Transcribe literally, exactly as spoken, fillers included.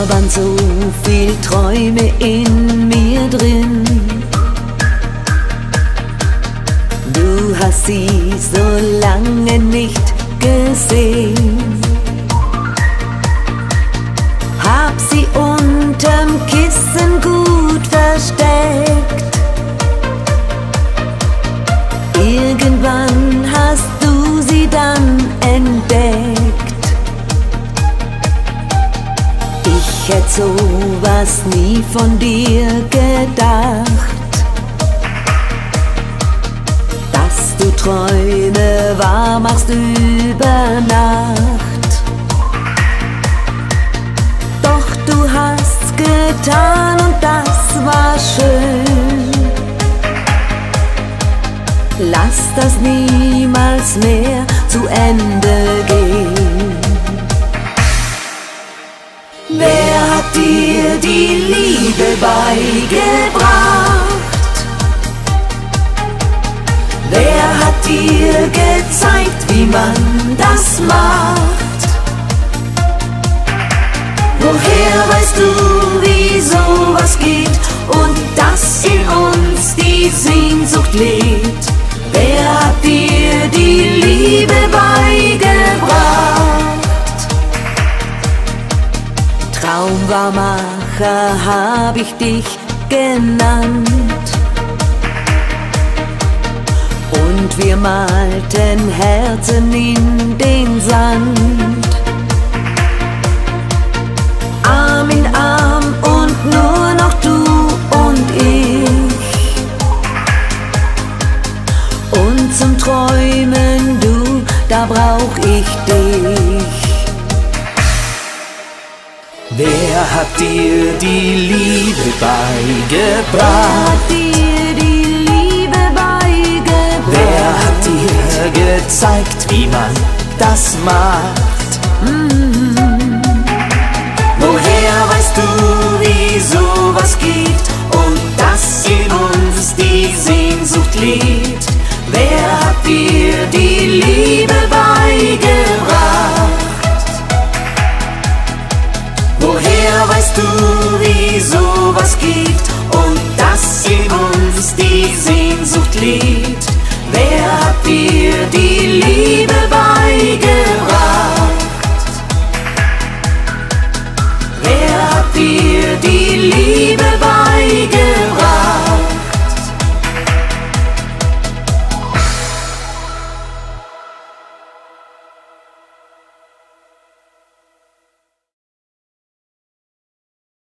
waren so viel Träume in mir drin. Du hast sie so lange nicht gesehen. Hab sie unterm Kissen gut versteckt. Irgendwann hast du sie dann entdeckt. Ich hätte sowas nie von dir gedacht, dass du Träume wahr machst über Nacht. Doch du hast's getan und das war schön. Lass das niemals mehr zu Ende gehen. Wer hat dir die Liebe beigebracht? Wer hat dir gezeigt, wie man das macht? Woher weißt du, wie sowas geht und dass in uns die Sehnsucht lebt? Wer hat dir die Liebe beigebracht? Traumwahrmacher hab ich dich genannt. Und wir malten Herzen in den Sand. Arm in Arm und nur noch du und ich. Und zum Träumen, du, da brauch ich dich. Wer hat dir die Liebe beigebracht? Wer hat dir die Liebe beigebracht? Wer hat dir gezeigt, wie man das macht? Mm-hmm. Woher weißt du, wie sowas geht und dass in uns die Sehnsucht lebt? Wer hat dir die Liebe beigebracht? Woher weißt du, wie sowas geht und dass in uns die Sehnsucht lebt?